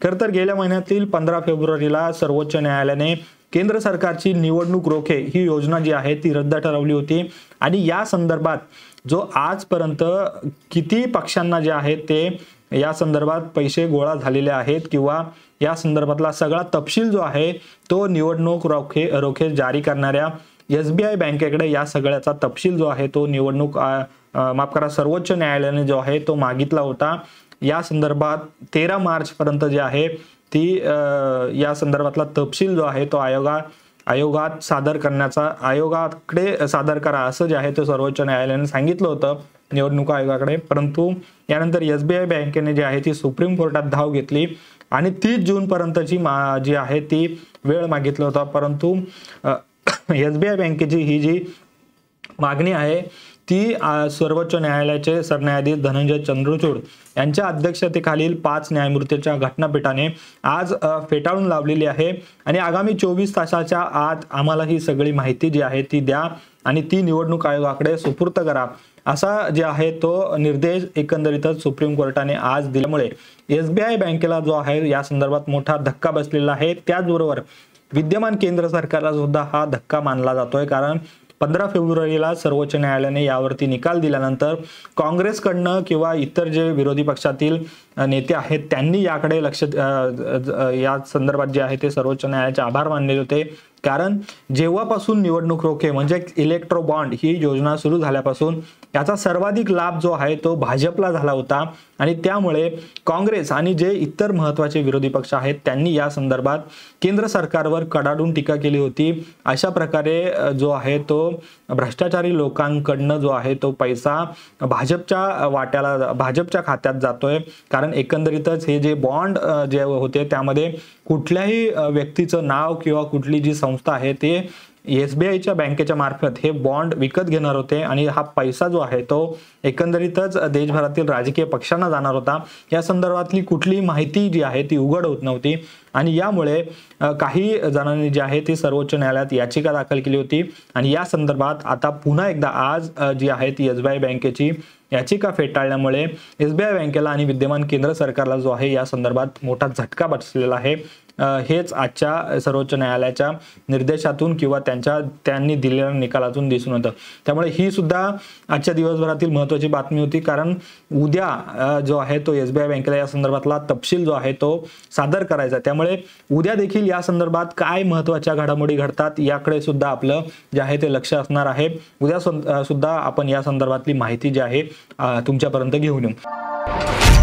खरं तर गेल्या महिन्यातील 15 फेब्रुवारीला सर्वोच्च न्यायालयाने केंद्र सरकारची निवडणूक रोखे ही योजना जी आहे ती रद्द ठरवली होती आणि या संदर्भात जो आजपर्यंत किती पक्षांना जे आहे ते या संदर्भात पैसे गोळा झालेले आहेत किंवा या संदर्भातला सगळा तपशील जो आहे तो निवडणूक रोखे जारी करणाऱ्या SBI बँकेकडे या सगळ्याचा तपशील जो आहे तो निवडणूक माफ करा सर्वोच्च न्यायालयाने जो आहे तो मागितला होता। या संदर्भात 13 मार्च पर्यंत जे आहे ती या संदर्भातला तपशील जो आहे तो आयोगात सादर करण्याचा आयोगाकडे सादर करा असं जे आहे ते सर्वोच्च न्यायालयाने सांगितलं होतं निवडणूक आयोगाकडे। परंतु यानंतर SBI बँकेने जी आहे ती सुप्रीम कोर्टात धाव घेतली आणि 30 जून पर्यंतची जी आहे ती वेळ मागितला होता। परंतु SBI बँकेची ही जी मागणी आहे ती सर्वोच्च न्यायालयाचे सरन्यायाधीश धनंजय चंद्रचूड यांच्या अध्यक्षतेखालील 5 न्यायमूर्तींच्या घटनापीठाने आज फेटाळून लावलेली आहे आणि आगामी 24 तासाच्या आत आम्हाला ही सगळी माहिती जी आहे ती द्या आणि ती निवडणूक आयोगाकडे सुपूर्द करा असा जे आहे तो निर्देश एकंदरीतच सुप्रीम कोर्टाने आज दिल्यामुळे SBI बँकेला जो आहे या संदर्भात मोठा धक्का बसलेला आहे। त्याचबरोबर विद्यमान केंद्र सरकारला सुद्धा हा धक्का मानला जातोय, कारण 15 फेब्रुवारीला सर्वोच्च न्यायालयाने यावरती निकाल दिल्यानंतर काँग्रेसकडनं किंवा इतर जे विरोधी पक्षातील नेते आहेत त्यांनी याकडे लक्ष या संदर्भात जे आहे ते सर्वोच्च न्यायालयाचे आभार मानले होते। कारण जेव्हापासून निवडणूक रोखे म्हणजे इलेक्ट्रो बॉन्ड ही योजना सुरू झाल्यापासून याचा सर्वाधिक लाभ जो आहे तो भाजपला झाला होता आणि त्यामुळे काँग्रेस आणि जे इतर महत्त्वाचे विरोधी पक्ष आहेत त्यांनी या संदर्भात केंद्र सरकारवर कडाडून टीका केली होती। अशा प्रकारे जो आहे तो भ्रष्टाचारी लोकांकडनं जो आहे तो पैसा भाजपच्या खात्यात जातोय, कारण एकंदरीतच हे जे बॉन्ड जे होते त्यामध्ये कुठल्याही व्यक्तीचं नाव किंवा कुठली जी संस्था आहे ते SBIच्या बँकेच्या मार्फत हे बॉन्ड विकत घेणार होते आणि हा पैसा जो आहे तो एकंदरीतच देशभरातील राजकीय पक्षांना जाणार होता। या संदर्भातली कुठली माहिती जी आहे ती उघड होत नव्हती आणि यामुळे काही जणांनी जी आहे ती सर्वोच्च न्यायालयात याचिका दाखल केली होती आणि या संदर्भात आता पुन्हा एकदा आज जी आहे ती SBI बँकेची याचिका फेटाळल्यामुळे SBI बँकेला आणि विद्यमान केंद्र सरकारला जो आहे या संदर्भात मोठा झटका बसलेला आहे। हेच आजच्या सर्वोच्च न्यायालयाच्या निर्देशातून किंवा त्यांनी दिलेल्या निकालातून दिसून होतं। त्यामुळे ही सुद्धा आजच्या दिवसभरातील महत्त्वाची बातमी होती, कारण उद्या जो आहे तो SBI बँकेला या संदर्भातला तपशील जो आहे तो सादर करायचा। त्यामुळे उद्या देखील या संदर्भात काय महत्त्वाच्या घडामोडी घडतात याकडे सुद्धा आपलं जे आहे ते लक्ष असणार आहे। उद्या सुद्धा आपण या संदर्भातली माहिती जी आहे तुमच्यापर्यंत घेऊन येऊ।